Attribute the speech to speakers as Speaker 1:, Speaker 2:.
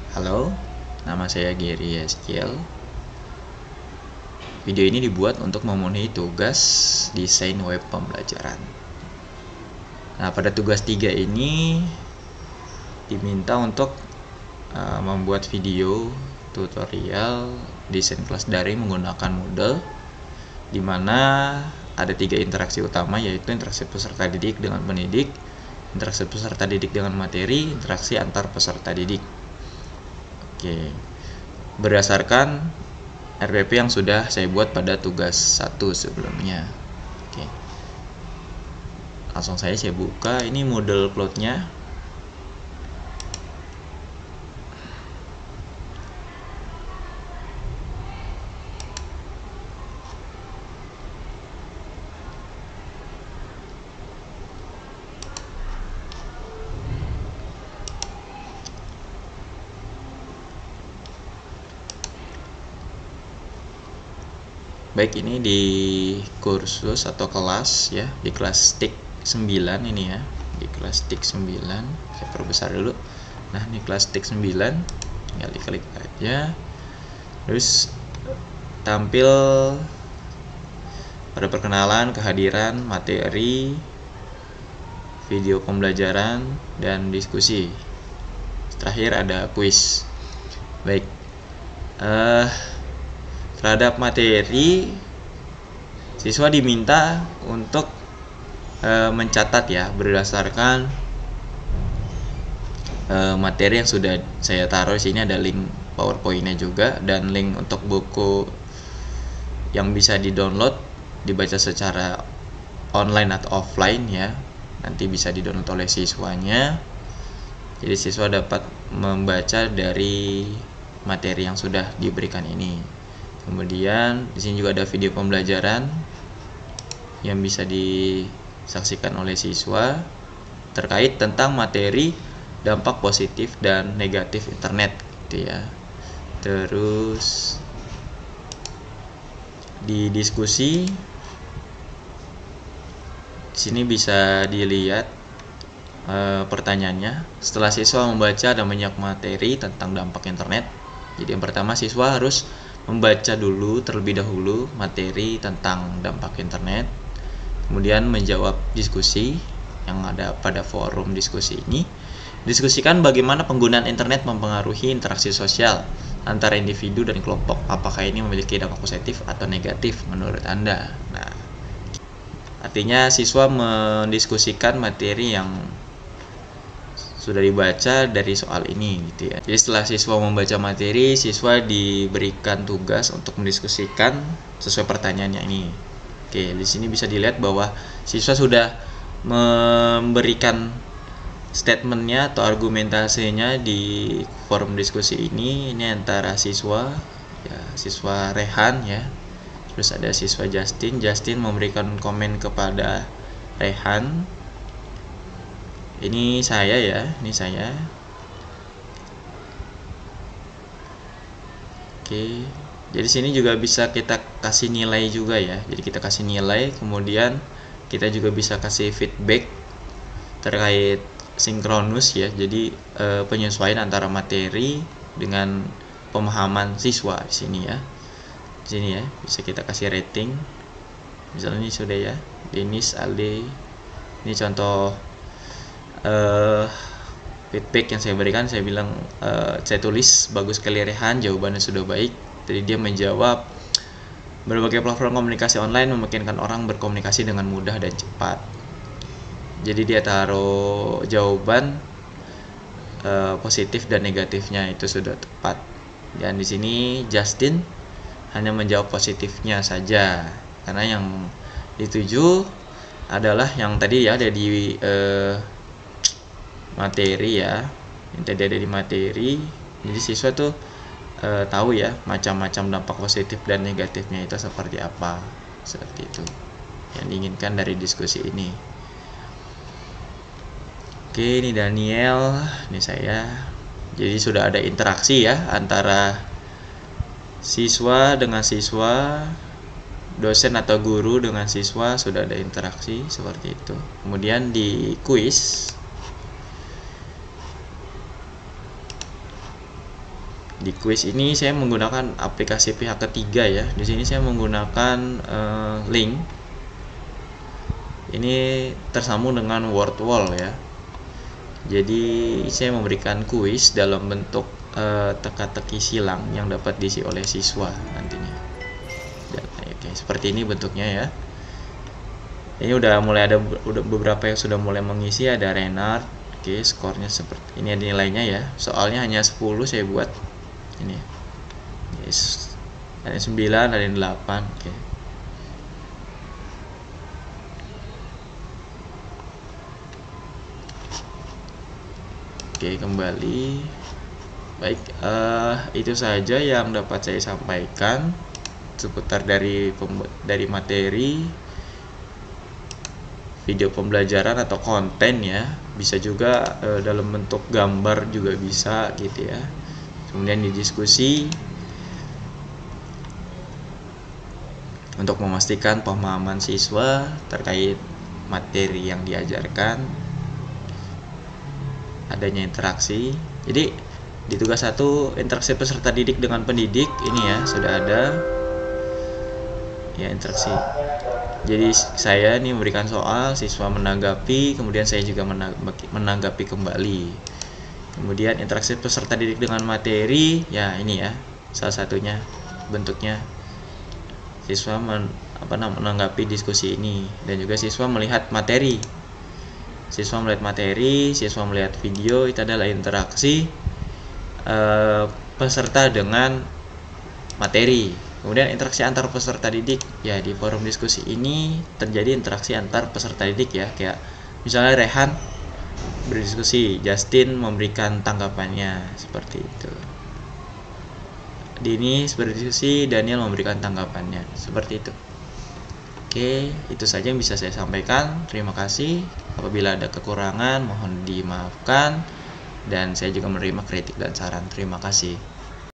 Speaker 1: Halo, nama saya Gary Eskiel. Video ini dibuat untuk memenuhi tugas desain web pembelajaran. Nah, pada tugas 3 ini diminta untuk membuat video tutorial desain kelas daring menggunakan Moodle, di mana ada 3 interaksi utama, yaitu interaksi peserta didik dengan pendidik, interaksi peserta didik dengan materi, interaksi antar peserta didik. Oke, berdasarkan RPP yang sudah saya buat pada tugas 1 sebelumnya. Oke, langsung saya buka ini Moodle plotnya. Baik, ini di kursus atau kelas ya, di kelas TIK 9 ini ya, di kelas TIK 9. Saya perbesar dulu. Nah, ini kelas TIK 9. Tinggal diklik aja. Terus tampil pada perkenalan, kehadiran, materi, video pembelajaran, dan diskusi. Terakhir ada kuis. Baik. Terhadap materi, siswa diminta untuk mencatat ya, berdasarkan materi yang sudah saya taruh. Di sini ada link PowerPoint-nya juga, dan link untuk buku yang bisa di-download, dibaca secara online atau offline ya. Nanti bisa di-download oleh siswanya. Jadi siswa dapat membaca dari materi yang sudah diberikan ini. Kemudian di sini juga ada video pembelajaran yang bisa disaksikan oleh siswa terkait tentang materi dampak positif dan negatif internet gitu ya. Terus di diskusi di sini bisa dilihat pertanyaannya. Setelah siswa membaca dan menyimak materi tentang dampak internet, jadi yang pertama siswa harus membaca dulu terlebih dahulu materi tentang dampak internet, kemudian menjawab diskusi yang ada pada forum diskusi ini. Diskusikan bagaimana penggunaan internet mempengaruhi interaksi sosial antara individu dan kelompok. Apakah ini memiliki dampak positif atau negatif menurut Anda? Nah, artinya siswa mendiskusikan materi yang sudah dibaca dari soal ini gitu ya. Jadi setelah siswa membaca materi, siswa diberikan tugas untuk mendiskusikan sesuai pertanyaannya ini. Oke, di sini bisa dilihat bahwa siswa sudah memberikan statementnya atau argumentasinya di forum diskusi ini. Ini antara siswa ya, siswa Rehan ya. Terus ada siswa Justin. Justin memberikan komen kepada Rehan. Ini saya ya, ini saya. Oke, jadi sini juga bisa kita kasih nilai juga ya. Jadi kita kasih nilai, kemudian kita juga bisa kasih feedback terkait sinkronus ya. Jadi penyesuaian antara materi dengan pemahaman siswa di sini ya. Di sini ya, bisa kita kasih rating. Misalnya ini sudah ya, Denis, Alde. Ini contoh feedback yang saya berikan. Saya bilang saya tulis bagus sekali Rehan, jawabannya sudah baik. Jadi dia menjawab, berbagai platform komunikasi online memungkinkan orang berkomunikasi dengan mudah dan cepat. Jadi dia taruh jawaban positif dan negatifnya itu sudah tepat. Dan di sini Justin hanya menjawab positifnya saja, karena yang dituju adalah yang tadi ya ada di materi ya, yang tadi ada di materi. Jadi siswa tuh tahu ya macam-macam dampak positif dan negatifnya itu seperti apa, seperti itu yang diinginkan dari diskusi ini. Oke, ini Daniel, ini saya. Jadi sudah ada interaksi ya antara siswa dengan siswa, dosen atau guru dengan siswa, sudah ada interaksi seperti itu. Kemudian di kuis Di kuis ini saya menggunakan aplikasi pihak ketiga ya. Di sini saya menggunakan link. Ini tersambung dengan Wordwall ya. Jadi saya memberikan kuis dalam bentuk teka-teki silang yang dapat diisi oleh siswa nantinya. Dan, oke, seperti ini bentuknya ya. Ini udah mulai ada beberapa yang sudah mulai mengisi, ada Renard. Oke, skornya seperti ini, ada nilainya ya. Soalnya hanya 10 saya buat. Ini. Yes. Ada 9, ada 8. Oke. Oke, kembali. Baik, itu saja yang dapat saya sampaikan seputar dari materi video pembelajaran atau konten ya. Bisa juga dalam bentuk gambar juga bisa gitu ya. Kemudian didiskusi untuk memastikan pemahaman siswa terkait materi yang diajarkan, adanya interaksi. Jadi di tugas 1 interaksi peserta didik dengan pendidik ini ya sudah ada ya interaksi. Jadi saya ini memberikan soal, siswa menanggapi, kemudian saya juga menanggapi kembali. Kemudian interaksi peserta didik dengan materi, ya ini ya salah satunya bentuknya. Siswa menanggapi diskusi ini, dan juga siswa melihat materi. Siswa melihat video, itu adalah interaksi peserta dengan materi. Kemudian interaksi antar peserta didik, ya di forum diskusi ini terjadi interaksi antar peserta didik ya, kayak misalnya Rehan berdiskusi, Justin memberikan tanggapannya seperti itu. Dini berdiskusi, Daniel memberikan tanggapannya seperti itu. Oke, itu saja yang bisa saya sampaikan. Terima kasih. Apabila ada kekurangan mohon dimaafkan, dan saya juga menerima kritik dan saran. Terima kasih.